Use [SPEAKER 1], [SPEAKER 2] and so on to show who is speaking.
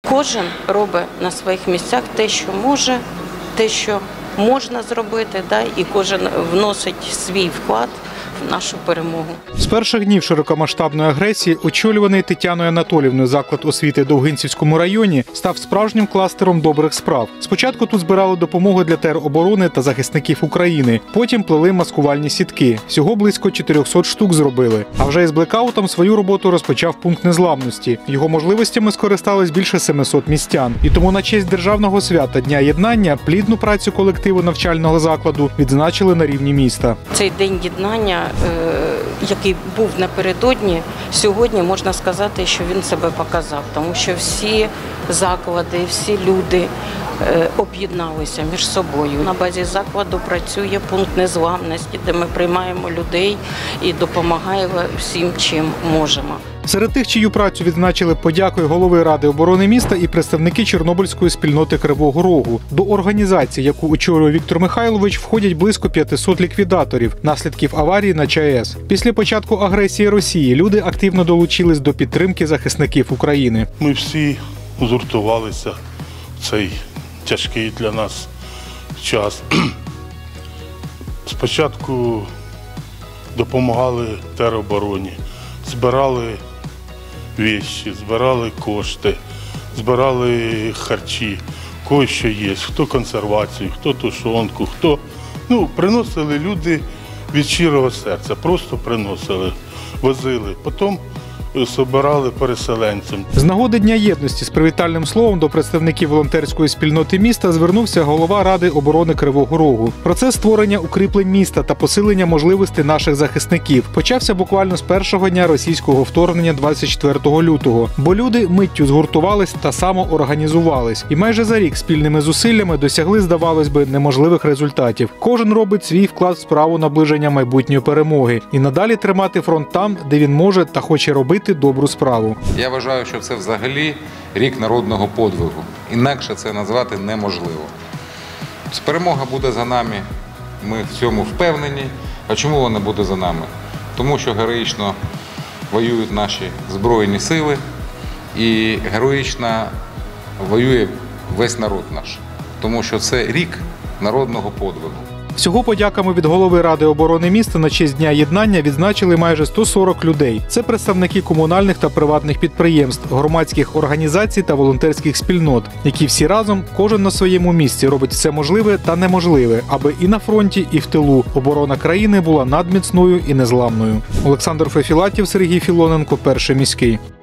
[SPEAKER 1] Кожен робить на своїх місцях те, що може, те, що можна зробити, і кожен вносить свій вклад в нашу перемогу.
[SPEAKER 2] З перших днів широкомасштабної агресії очолюваний Тетяною Анатоліївною заклад освіти в Довгинцівському районі став справжнім кластером добрих справ. Спочатку тут збирали допомогу для тероборони та захисників України, потім плели маскувальні сітки. Всього близько 400 штук зробили. А вже із блекаутом свою роботу розпочав пункт незламності. Його можливостями скористались більше 700 містян. І тому на честь державного свята Дня єднання плідну працю колективу навчального закладу відзначили на рівні міста.
[SPEAKER 1] Цей день єднання, який був напередодні, сьогодні можна сказати, що він себе показав, тому що всі заклади, всі люди об'єдналися між собою. На базі закладу працює пункт незламності, де ми приймаємо людей і допомагаємо всім, чим можемо.
[SPEAKER 2] Серед тих, чию працю відзначили подякою голови Ради оборони міста і представники Чорнобильської спільноти Кривого Рогу. До організації, яку очолює Віктор Михайлович, входять близько 500 ліквідаторів наслідків аварії на ЧАЕС. Після початку агресії Росії люди активно долучились до підтримки захисників України.
[SPEAKER 3] Ми всі згуртувалися в цей тяжкий для нас час. Спочатку допомагали теробороні, збирали речі, збирали кошти, збирали харчі, кого що є, хто консервацію, хто тушонку, хто. Приносили люди від щирого серця, просто приносили, возили. Потім збирали переселенцям.
[SPEAKER 2] З нагоди Дня єдності з привітальним словом до представників волонтерської спільноти міста звернувся голова Ради оборони Кривого Рогу. Процес створення укріплень міста та посилення можливостей наших захисників почався буквально з першого дня російського вторгнення 24 лютого, бо люди миттю згуртувались та самоорганізувались. І майже за рік спільними зусиллями досягли, здавалось би, неможливих результатів. Кожен робить свій вклад в справу наближення майбутньої перемоги і надалі тримати фронт там, де він може та хоче робити добру справу.
[SPEAKER 4] Я вважаю, що це взагалі рік народного подвигу. Інакше це назвати неможливо. Перемога буде за нами, ми в цьому впевнені. А чому вона буде за нами? Тому що героїчно воюють наші Збройні сили і героїчно воює весь народ наш. Тому що це рік народного подвигу.
[SPEAKER 2] Всього подяками від голови Ради оборони міста на честь Дня єднання відзначили майже 140 людей. Це представники комунальних та приватних підприємств, громадських організацій та волонтерських спільнот, які всі разом, кожен на своєму місці, робить все можливе та неможливе, аби і на фронті, і в тилу оборона країни була надміцною і незламною. Олександр Фефілатів, Сергій Філоненко, Перший міський.